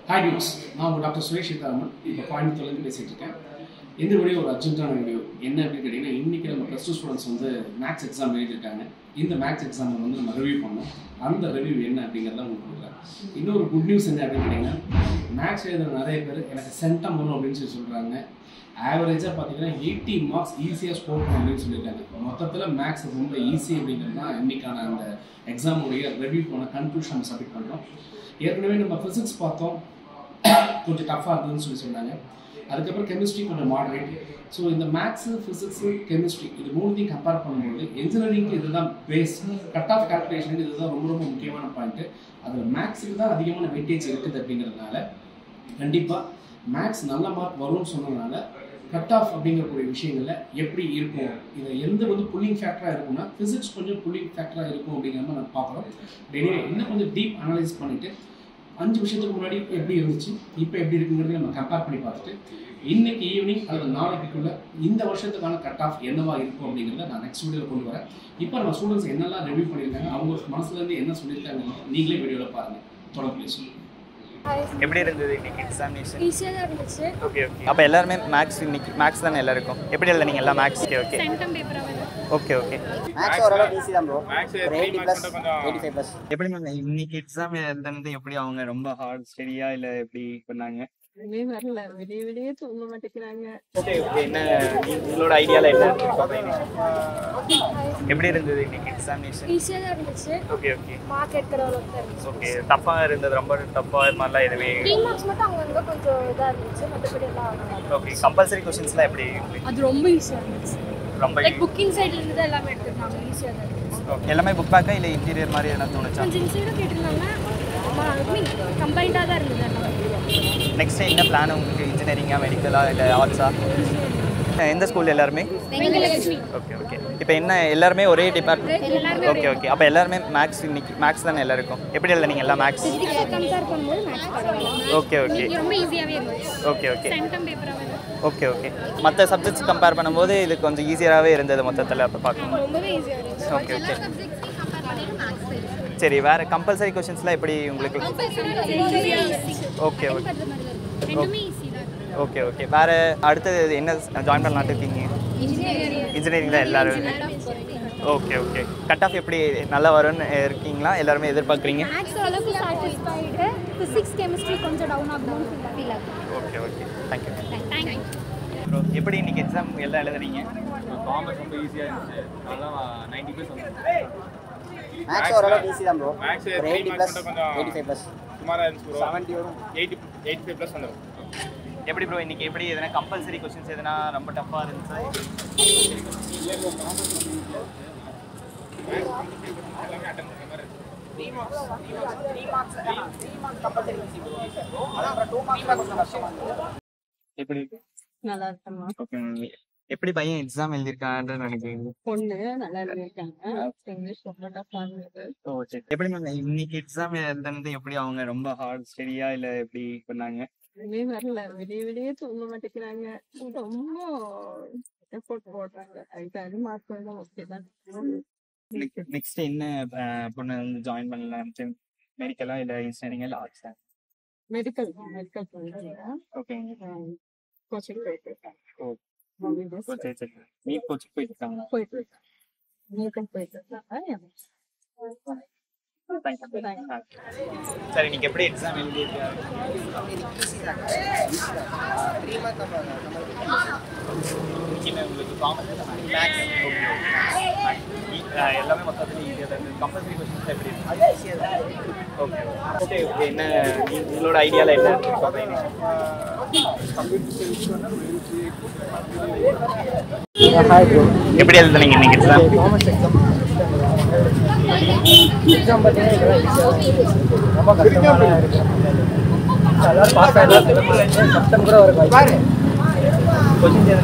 Hi news, நான் உங்கள் doctor Suresh Raman. இப்போ கோயம்புத்தூர்லேருந்து பேசிகிட்டு இருக்கேன். இந்த வீடியோ ஒரு அர்ஜென்ட்டான வீடியோ. என்ன அப்படின்னு கேட்டிங்கன்னா, இன்றைக்கி நம்ம ப்ளஸ் டூ ஸ்டூடெண்ட்ஸ் வந்து மேக்ஸ் எக்ஸாம் எழுதியிருக்காங்க. இந்த மேக்ஸ் எக்ஸாமை வந்து நம்ம ரிவ்யூ பண்ணோம். அந்த ரிவ்யூ என்ன அப்படிங்கிறத உங்களுக்கு கொடுக்குறேன். இன்னொரு குட் நியூஸ் என்ன அப்படின்னு கேட்டிங்கன்னா, மேக்ஸ் எழுதுகிற நிறைய பேர் எனக்கு சென்டம் வரும் அப்படின்னு சொல்கிறாங்க. ஆவரேஜாக பார்த்தீங்கன்னா 80 மார்க்ஸ் ஈஸியாக ஸ்கோர் பண்ணணும் அப்படின்னு சொல்லியிருக்காங்க. மொத்தத்தில் மேக்ஸ் ரொம்ப ஈஸி அப்படிங்கிறது தான் இன்றைக்கான அந்த எக்ஸாமுடைய ரிவ்யூ பண்ண கன்க்ளூஷன் சப்மிட் பண்ணுறோம். ஏற்கனவே நம்ம ஃபிசிக்ஸ் பார்த்தோம், கொஞ்சம் டஃப்பாக இருந்ததுன்னு சொன்னாங்க. அதுக்கப்புறம் கெமிஸ்ட்ரி கொஞ்சம் மாடரேட். ஸோ இந்த மேக்ஸு, ஃபிசிக்ஸு, கெமிஸ்ட்ரி இது மூணுத்தையும் கம்பேர் பண்ணும்போது இன்ஜினியரிங்க்கு இதுதான் பேஸ். கட் ஆஃப் கால்குலேஷனுக்கு இதுதான் ரொம்ப ரொம்ப முக்கியமான பாயிண்ட்டு. அதில் மேக்ஸுக்கு தான் அதிகமான வெயிட்டேஜ் இருக்குது அப்படிங்கிறதுனால கண்டிப்பாக மேக்ஸ் நல்ல மார்க் வரும்னு சொன்னதுனால கட் ஆஃப் அப்படிங்கக்கூடிய விஷயங்களில் எப்படி இருக்கும், இதை எந்த வந்து புல்லிங் ஃபேக்டராக இருக்கும்னா ஃபிசிக்ஸ் கொஞ்சம் புல்லிங் ஃபேக்டராக இருக்கும் அப்படிங்கிற மாதிரி நான் பார்க்குறோம். எனவே இன்னும் கொஞ்சம் டீப் அனலைஸ் பண்ணிவிட்டு 5 வருஷத்துக்கு முன்னாடி எப்படி இருந்துச்சு, இப்போ எப்படி இருக்குங்கிறத நம்ம கம்பேர் பண்ணி பார்த்துட்டு இன்னைக்கு ஈவினிங் அல்லது நாளைக்குள்ள இந்த வருஷத்துக்கான கட் ஆஃப் என்னவா இருக்கும் அப்படிங்கிறத நான் நெக்ஸ்ட் வீடியோவில் கொண்டு வரேன். இப்போ நம்ம ஸ்டூடெண்ட்ஸ் என்னெல்லாம் ரிவ்யூ பண்ணியிருக்காங்க, அவங்க மனசுலேருந்து என்ன சொல்லியிருக்காங்க நீங்களே வீடியோவில் பாருங்கள். தொடர்ந்து பேசுவோம். எப்படி இருந்தது இன்னைக்கு எக்ஸாமினேஷன்? ஈஸியா தான் இருந்துச்சு. ஓகே. அப்ப எல்லாரும் மேக்ஸ் இன்னைக்கு மேக்ஸ் தான எல்லாருக்கும். எப்படி எழுதுனீங்க எல்லாம் மேக்ஸ்? ஓகே. சென்டம் பேப்பர் அவல. ஓகே. மேக்ஸ் ஓரளவு ஈஸி தான் ப்ரோ. மேக்ஸ் 80+85+. எப்படி இன்னைக்கு எக்ஸாம் எழுதுனது எப்படி அவங்க ரொம்ப ஹார்ட் ஸ்டடியா இல்ல எப்படி பண்ணாங்க? வரல, விடிய தூங்க மாட்டேங்கிறாங்க. ஓகே. என்ன உங்களோட ஐடியால என்ன எப்படி இருந்தது இன்னைக்கு எக்ஸாமினேஷன்? ஈஸியா தான் இருந்துச்சு. ஓகே. மார்க் எடுக்கிற அளவுக்கு தான் இருந்துச்சு. ஓகே. டஃப்பா இருந்தது, ரொம்ப டஃப்பா மாதிரிலாம் எதுவே? 3 மார்க்ஸ் மட்டும் அங்கங்க கொஞ்சம் இதா இருந்துச்சு. மத்தபடி எல்லாம் ஓகே. கம்பல்சரி क्वेश्चंसலாம் எப்படி? அது ரொம்ப ஈஸியா இருந்துச்சு. ரொம்ப லைக் புக்கிங் சைடுல இருந்து எல்லாமே எடுத்துட்டாங்க. ஈஸியா தான் இருந்துச்சு. ஓகே. எல்லாமே புக் பேக்கா இல்ல இன்டீரியர் மாதிரி என்ன தோணுச்சா? கொஞ்சம் இன்சைடும் கேட்டிருந்தாங்க. கம்பைண்டா தான் இருந்தது எல்லாமே. நெக்ஸ்ட் என்ன பிளான் உங்களுக்கு? இன்ஜினியரிங்கா, மெடிக்கலா இல்ல ஆர்ட்ஸா? எந்த ஸ்கூல் எல்லாருமே? வெங்கலட்சுமி. ஓகே. இப்போ என்ன எல்லாருமே ஒரே டிபார்ட்மெண்ட்? ஓகே. அப்போ எல்லாருமே மேக்ஸ் இன்னைக்கு மேக்ஸ் தானே எல்லாருக்கும். எப்படி எழுதுனீங்க எல்லாம் மேக்ஸ்? ஃபிசிக்ஸ் கம்பேர் பண்ணும்போது மேக்ஸ் பரவாயில்லை. ஓகே. ரொம்ப ஈஸியாவே இருந்துச்சு. ஓகே. சென்டம் பேப்பர் அவல. ஓகே. மற்ற சப்ஜெக்ட்ஸ் கம்பேர் பண்ணும்போது இது கொஞ்சம் ஈஸியாகவே இருந்தது மொத்தத்தில் அப்போ பார்க்கணும். ரொம்பவே ஈஸியா இருந்துச்சு. ஓகே. சரி, வேறு கம்பல்சரி கொஷின்ஸ்லாம் எப்படி உங்களுக்கு? ஓகே. ரெண்டுமே ஈஸி தான். ஓகே. வேறு அடுத்தது என்ன ஜாயின் பண்ணலான்னு இருக்கீங்க? இன்ஜினியரிங் தான் எல்லாரும். ஓகே. கட் ஆஃப் எப்படி நல்லா வரும்னு இருக்கீங்களா? எல்லாருமே எதிர்பார்க்குறீங்க? மேக்ஸ் அளவுக்கு சாட்டிஸ்ஃபைடு. ஃபிசிக்ஸ் கெமிஸ்ட்ரி கொஞ்சம் டவுன் ஆகும்னு ஃபீல் ஆகுது. ஓகே. தேங்க்யூ. தேங்க்யூ. எப்படி இன்னைக்கு எக்ஸாம் எல்லாம் எழுதுறீங்க? காமர்ஸ் ரொம்ப ஈஸியாக இருந்துச்சு. அதெல்லாம் 90% வந்துச்சு. மேக்ஸ் ஓரளவு ஈஸி தான் ப்ரோ. மேக்ஸ் 80+85+. சுமாராக இருந்துச்சு ப்ரோ. 70 வரும். 85+ வந்துடும். எப்படி ப்ரோ இன்னைக்கு எப்படி எதனா கம்பல்சரி கொஸ்டின்ஸ் எதனா ரொம்ப டஃப்பாக இருந்துச்சா? எல்லாமே அட்டன் பண்ணுற மாதிரி இருக்கு. 3 மார்க்ஸ் கம்பல்சரி ஈஸி ப்ரோ. அதான் அப்புறம் 2 மார்க்ஸ் தான் கொஞ்சம் கஷ்டமா இருந்துச்சு. எப்படி? நல்லா இருக்கமா? ஓகே. எப்படி பையன் எக்ஸாம் எழுதியிருக்கான்னு நினைக்கிறீங்க? பொண்ணு நல்லா இருக்காங்க. இங்கிலீஷ் ரொம்ப டஃப்பா இருந்தது. ஓ சரி. எப்படி இன்னைக்கு எக்ஸாம் எழுதுனது எப்படி அவங்க ரொம்ப ஹார்ட் ஸ்டடியா இல்ல எப்படி பண்ணாங்க? வரல, விடிய தூங்க மாட்டேங்கிறாங்க. ரொம்ப எஃபோர்ட் போடுறாங்க. 5 மார்க் தான். ஓகே தான். நெக்ஸ்ட் என்ன பொண்ணு வந்து ஜாயின் பண்ணலாம்? மெடிக்கலா இல்ல இன்ஜினியரிங்கா இல்ல ஆர்ட்ஸா? மெடிக்கல் பண்ணிருக்கீங்க. ஓகே. கோச்சிங் போயிட்டு இருக்காங்க. சரி. நீட் கோச்சிங் போயிட்டு இருக்காங்க. போயிட்டு இருக்காங்க. சரி, நீங்க எப்படி எக்ஸாம் எழுதிருக்கீங்க? 3 மார்க் உங்களுக்கு காமர்ஸ் எல்லாமே மொத்தத்தில் ஈஸியாக தான் இருக்குது. கம்பல்சரி கொஸ்டின்ஸ் எப்படி இருக்கு? ஈஸியாக தான். ஓகே. என்ன உங்களோட ஐடியாவில் என்ன ஹாய் ப்ரோ. எப்படி எழுதுனீங்க இன்னைக்கு எக்ஸாம்? காமர்ஸ் எக்ஸாம் பார்த்தீங்கன்னா ரொம்ப கஷ்டமாக இருக்கு. எல்லாரும் பாஸ் ஆகிடலாம். செப்டம்பர் வரைக்கும்